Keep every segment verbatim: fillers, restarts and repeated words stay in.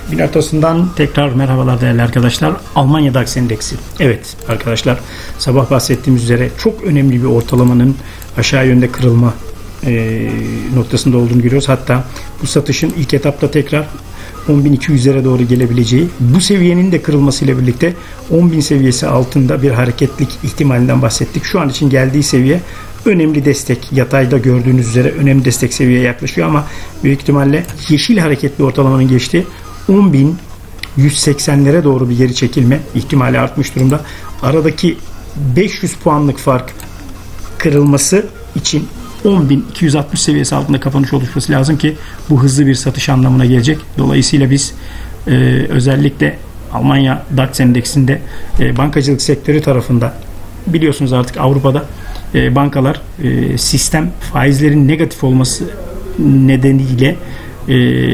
Gün ortasından tekrar merhabalar değerli arkadaşlar. Almanya DAX endeksi. Evet arkadaşlar, sabah bahsettiğimiz üzere çok önemli bir ortalamanın aşağı yönde kırılma e, noktasında olduğunu görüyoruz. Hatta bu satışın ilk etapta tekrar on bin iki yüzlere doğru gelebileceği, bu seviyenin de kırılmasıyla birlikte on bin seviyesi altında bir hareketlik ihtimalinden bahsettik. Şu an için geldiği seviye önemli destek. Yatayda gördüğünüz üzere önemli destek seviyeye yaklaşıyor ama büyük ihtimalle yeşil hareketli ortalamanın geçtiği on bin yüz seksenlere doğru bir geri çekilme ihtimali artmış durumda. Aradaki beş yüz puanlık fark kırılması için on bin iki yüz altmış seviyesi altında kapanış oluşması lazım ki bu hızlı bir satış anlamına gelecek. Dolayısıyla biz e, özellikle Almanya DAX endeksinde e, bankacılık sektörü tarafında, biliyorsunuz artık Avrupa'da e, bankalar e, sistem faizlerin negatif olması nedeniyle e,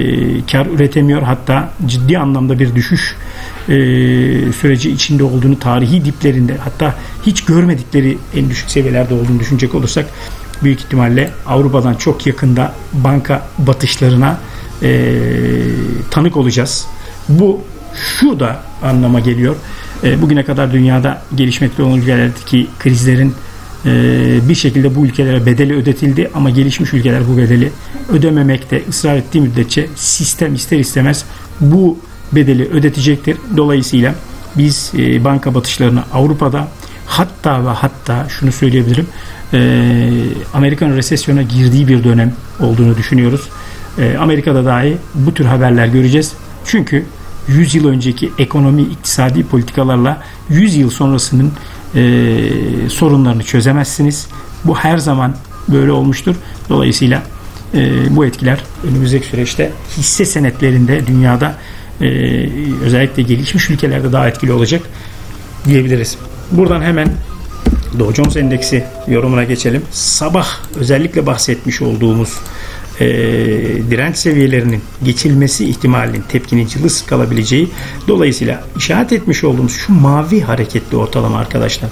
kar üretemiyor. Hatta ciddi anlamda bir düşüş e, süreci içinde olduğunu, tarihi diplerinde, hatta hiç görmedikleri en düşük seviyelerde olduğunu düşünecek olursak büyük ihtimalle Avrupa'dan çok yakında banka batışlarına e, tanık olacağız. Bu şu da anlama geliyor. E, bugüne kadar dünyada gelişmekte olan ülkelerdeki krizlerin e, bir şekilde bu ülkelere bedeli ödetildi ama gelişmiş ülkeler bu bedeli ödememekte ısrar ettiği müddetçe sistem ister istemez bu bedeli ödetecektir. Dolayısıyla biz e, banka batışlarını Avrupa'da, hatta ve hatta şunu söyleyebilirim, e, Amerika'nın resesyona girdiği bir dönem olduğunu düşünüyoruz. E, Amerika'da dahi bu tür haberler göreceğiz. Çünkü yüz yıl önceki ekonomi, iktisadi politikalarla yüz yıl sonrasının e, sorunlarını çözemezsiniz. Bu her zaman böyle olmuştur. Dolayısıyla e, bu etkiler önümüzdeki süreçte hisse senetlerinde dünyada e, özellikle gelişmiş ülkelerde daha etkili olacak diyebiliriz. Buradan hemen Dow Jones endeksi yorumuna geçelim. Sabah özellikle bahsetmiş olduğumuz e, direnç seviyelerinin geçilmesi ihtimalinin, tepkinin cılız kalabileceği, dolayısıyla işaret etmiş olduğumuz şu mavi hareketli ortalama arkadaşlar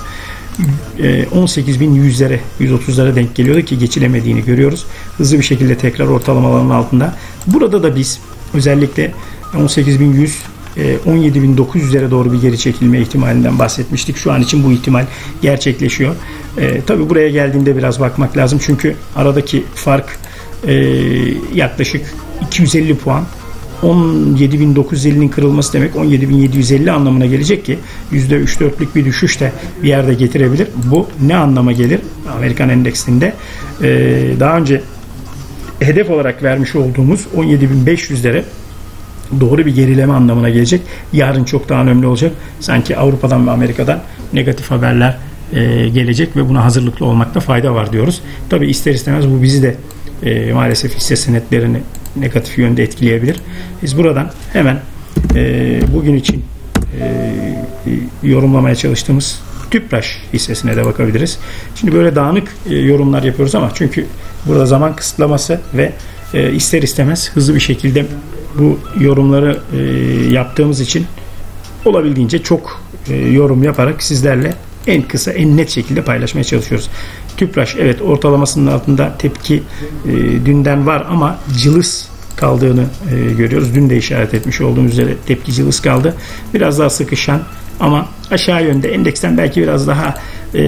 e, on sekiz bin yüzlere, yüz otuzlara denk geliyordu ki geçilemediğini görüyoruz. Hızlı bir şekilde tekrar ortalamaların altında. Burada da biz özellikle on sekiz bin yüz, on yedi bin dokuz yüzlere doğru bir geri çekilme ihtimalinden bahsetmiştik. Şu an için bu ihtimal gerçekleşiyor. E, tabii buraya geldiğinde biraz bakmak lazım. Çünkü aradaki fark e, yaklaşık iki yüz elli puan. on yedi bin dokuz yüz ellinin kırılması demek on yedi bin yedi yüz elli anlamına gelecek ki yüzde üç dörtlük bir düşüş de bir yerde getirebilir. Bu ne anlama gelir? Amerikan endeksinde e, daha önce hedef olarak vermiş olduğumuz on yedi bin beş yüzlere doğru bir gerileme anlamına gelecek. Yarın çok daha önemli olacak. Sanki Avrupa'dan ve Amerika'dan negatif haberler e, gelecek ve buna hazırlıklı olmakta fayda var diyoruz. Tabi ister istemez bu bizi de e, maalesef hisse senetlerini negatif yönde etkileyebilir. Biz buradan hemen e, bugün için e, yorumlamaya çalıştığımız Tüpraş hissesine de bakabiliriz. Şimdi böyle dağınık e, yorumlar yapıyoruz ama çünkü burada zaman kısıtlaması ve e, ister istemez hızlı bir şekilde bu yorumları e, yaptığımız için olabildiğince çok e, yorum yaparak sizlerle en kısa, en net şekilde paylaşmaya çalışıyoruz. Tüpraş, evet, ortalamasının altında tepki e, dünden var ama cılız kaldığını e, görüyoruz. Dün de işaret etmiş olduğumuz üzere tepki cılız kaldı. Biraz daha sıkışan ama aşağı yönde endeksten belki biraz daha e,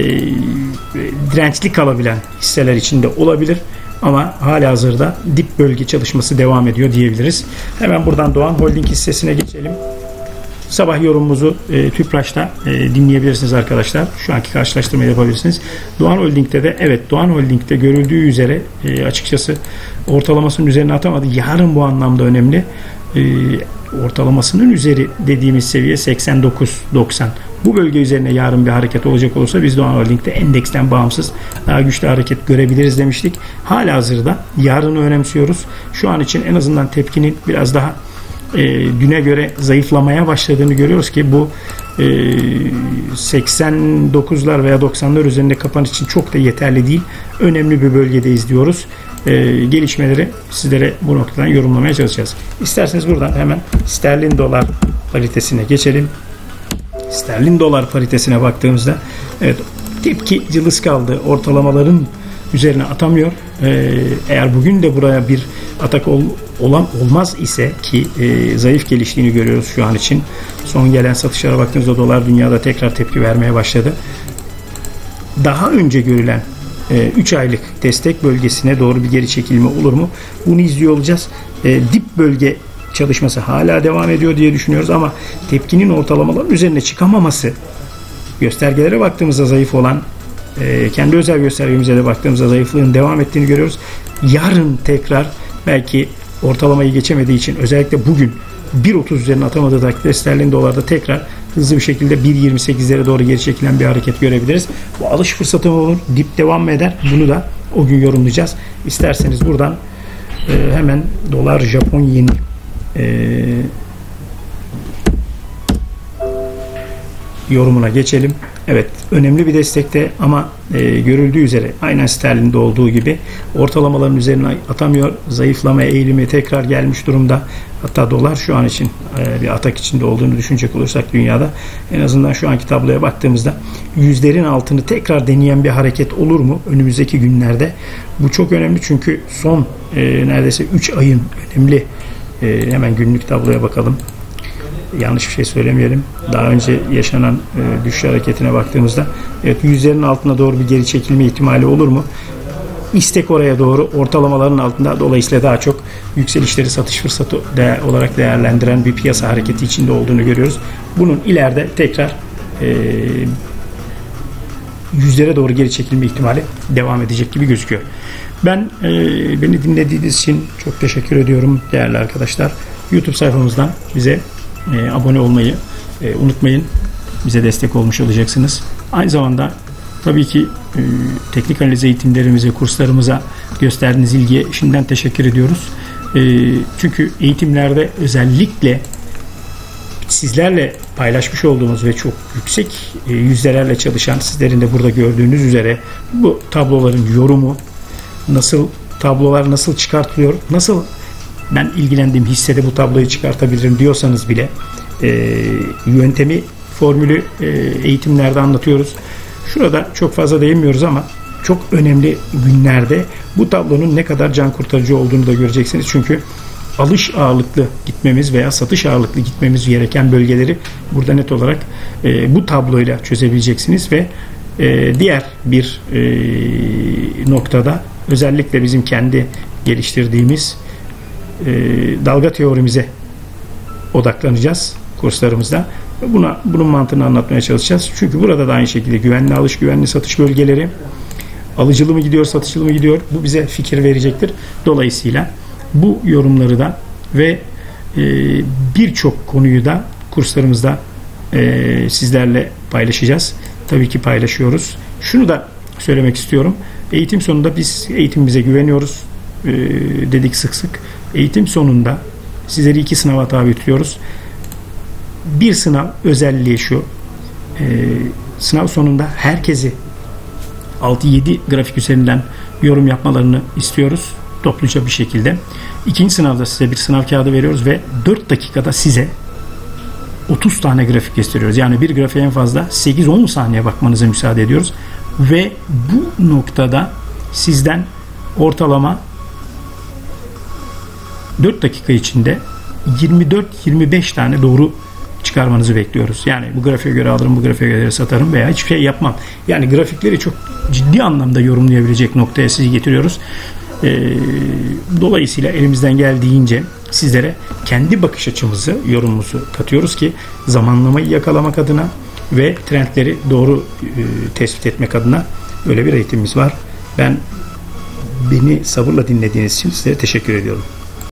dirençli kalabilen hisseler içinde olabilir. Ama halihazırda dip bölge çalışması devam ediyor diyebiliriz. Hemen buradan Doğan Holding hissesine geçelim. Sabah yorumumuzu e, Tüpraş'ta e, dinleyebilirsiniz arkadaşlar. Şu anki karşılaştırmayı yapabilirsiniz. Doğan Holding'de de, evet, Doğan Holding'de görüldüğü üzere e, açıkçası ortalamasının üzerine atamadı. Yarın bu anlamda önemli. E, ortalamasının üzeri dediğimiz seviye seksen dokuz doksan. Bu bölge üzerine yarın bir hareket olacak olursa biz Doğan Holding'de endeksten bağımsız daha güçlü hareket görebiliriz demiştik. Halihazırda yarını önemsiyoruz. Şu an için en azından tepkinin biraz daha e, düne göre zayıflamaya başladığını görüyoruz ki bu e, seksen dokuzlar veya doksanlar üzerinde kapanış için çok da yeterli değil. Önemli bir bölgedeyiz diyoruz. E, gelişmeleri sizlere bu noktadan yorumlamaya çalışacağız. İsterseniz buradan hemen sterlin dolar paritesine geçelim. Sterlin dolar paritesine baktığımızda evet, tepki cılız kaldı. Ortalamaların üzerine atamıyor. Ee, eğer bugün de buraya bir atak ol, olan olmaz ise ki e, zayıf geliştiğini görüyoruz şu an için. Son gelen satışlara baktığımızda dolar dünyada tekrar tepki vermeye başladı. Daha önce görülen üç aylık destek bölgesine doğru bir geri çekilme olur mu? Bunu izliyor olacağız. E, dip bölge çalışması hala devam ediyor diye düşünüyoruz ama tepkinin ortalamaların üzerine çıkamaması, göstergelere baktığımızda zayıf olan, e, kendi özel göstergemize de baktığımızda zayıflığın devam ettiğini görüyoruz. Yarın tekrar belki ortalamayı geçemediği için özellikle bugün bir otuz üzerine atamadığı takdirde sterlin dolarda tekrar hızlı bir şekilde bir yirmi sekizlere doğru geri çekilen bir hareket görebiliriz. Bu alış fırsatı mı olur? Dip devam mı eder? Bunu da o gün yorumlayacağız. İsterseniz buradan e, hemen dolar Japon yeni e, yorumuna geçelim. Evet, önemli bir destekte ama e, görüldüğü üzere aynen sterlinde olduğu gibi ortalamaların üzerine atamıyor. Zayıflama eğilimi tekrar gelmiş durumda. Hatta dolar şu an için e, bir atak içinde olduğunu düşünecek olursak dünyada en azından şu anki tabloya baktığımızda yüzlerin altını tekrar deneyen bir hareket olur mu önümüzdeki günlerde? Bu çok önemli çünkü son e, neredeyse üç ayın önemli e, hemen günlük tabloya bakalım. Yanlış bir şey söylemeyelim. Daha önce yaşanan e, düşüş hareketine baktığımızda evet, yüzlerin altına doğru bir geri çekilme ihtimali olur mu? İstek oraya doğru, ortalamaların altında, dolayısıyla daha çok yükselişleri satış fırsatı değer, olarak değerlendiren bir piyasa hareketi içinde olduğunu görüyoruz. Bunun ileride tekrar e, yüzlere doğru geri çekilme ihtimali devam edecek gibi gözüküyor. Ben e, beni dinlediğiniz için çok teşekkür ediyorum değerli arkadaşlar. YouTube sayfamızdan bize e, abone olmayı e, unutmayın. Bize destek olmuş olacaksınız. Aynı zamanda tabii ki e, teknik analiz eğitimlerimize, kurslarımıza gösterdiğiniz ilgiye şimdiden teşekkür ediyoruz. E, çünkü eğitimlerde özellikle sizlerle paylaşmış olduğumuz ve çok yüksek e, yüzdelerle çalışan, sizlerin de burada gördüğünüz üzere bu tabloların yorumu, nasıl tablolar nasıl çıkartılıyor, nasıl ben ilgilendiğim hissede bu tabloyu çıkartabilirim diyorsanız bile e, yöntemi, formülü e, eğitimlerde anlatıyoruz. Şurada çok fazla değinmiyoruz ama çok önemli günlerde bu tablonun ne kadar can kurtarıcı olduğunu da göreceksiniz. Çünkü alış ağırlıklı gitmemiz veya satış ağırlıklı gitmemiz gereken bölgeleri burada net olarak e, bu tabloyla çözebileceksiniz ve e, diğer bir e, noktada özellikle bizim kendi geliştirdiğimiz e, dalga teorimize odaklanacağız kurslarımızda. Buna, bunun mantığını anlatmaya çalışacağız. Çünkü burada da aynı şekilde güvenli alış, güvenli satış bölgeleri, alıcılı mı gidiyor, satıcılı mı gidiyor, bu bize fikir verecektir. Dolayısıyla bu yorumları da ve e, birçok konuyu da kurslarımızda e, sizlerle paylaşacağız. Tabii ki paylaşıyoruz. Şunu da söylemek istiyorum. Eğitim sonunda biz eğitimimize güveniyoruz. E, dedik sık sık. Eğitim sonunda sizleri iki sınava tabi tutuyoruz. Bir sınav özelliği şu. E, sınav sonunda herkesi altı yedi grafik üzerinden yorum yapmalarını istiyoruz. Topluca bir şekilde. İkinci sınavda size bir sınav kağıdı veriyoruz ve dört dakikada size otuz tane grafik gösteriyoruz. Yani bir grafiğe en fazla sekiz on saniye bakmanıza müsaade ediyoruz. Ve bu noktada sizden ortalama dört dakika içinde yirmi dört yirmi beş tane doğru çıkarmanızı bekliyoruz. Yani bu grafiğe göre alırım, bu grafiğe göre satarım veya hiçbir şey yapmam. Yani grafikleri çok ciddi anlamda yorumlayabilecek noktaya sizi getiriyoruz. Dolayısıyla elimizden geldiğince sizlere kendi bakış açımızı, yorumumuzu katıyoruz ki zamanlamayı yakalamak adına ve trendleri doğru tespit etmek adına böyle bir eğitimimiz var. Ben beni sabırla dinlediğiniz için size teşekkür ediyorum.